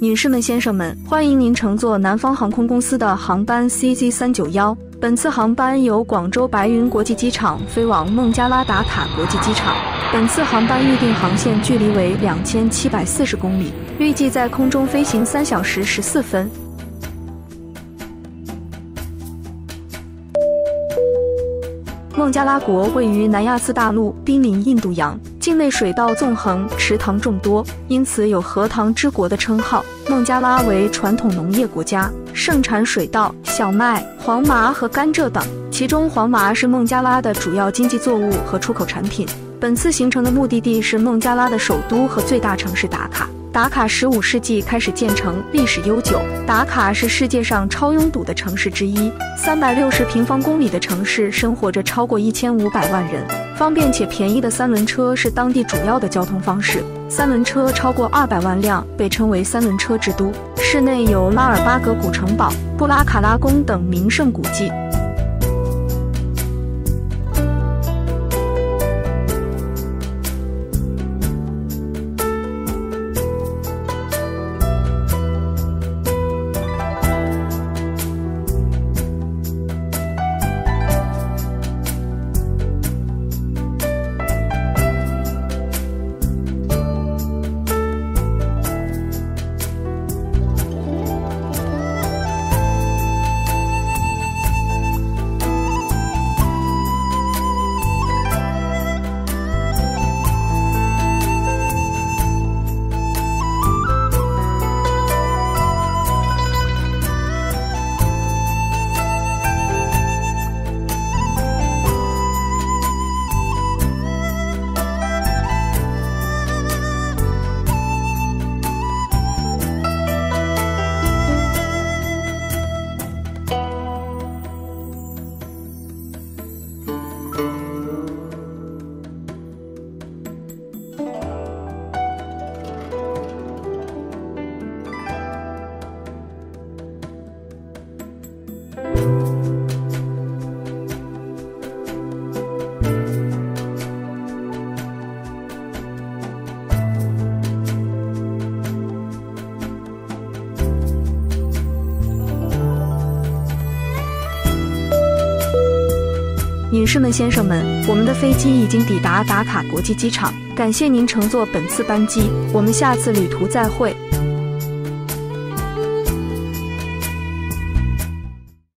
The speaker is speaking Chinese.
女士们、先生们，欢迎您乘坐南方航空公司的航班 CZ391。本次航班由广州白云国际机场飞往孟加拉达卡国际机场。本次航班预定航线距离为2740公里，预计在空中飞行3小时14分。孟加拉国位于南亚次大陆，濒临印度洋，境内水道纵横，池塘众多，因此有荷塘之国的称号。孟加拉为传统农业国家，盛产水稻、小麦、黄麻和甘蔗等，其中黄麻是孟加拉的主要经济作物和出口产品。本次行程的目的地是孟加拉的首都和最大城市达卡。达卡15世纪开始建成，历史悠久。达卡是世界上超拥堵的城市之一，360平方公里的城市生活着超过1500万人。方便且便宜的三轮车是当地主要的交通方式，三轮车超过200万辆，被称为三轮车之都。市内有拉尔巴格古城堡、布拉卡拉宫等名胜古迹。女士们、先生们，我们的飞机已经抵达达卡国际机场，感谢您乘坐本次班机，我们下次旅途再会。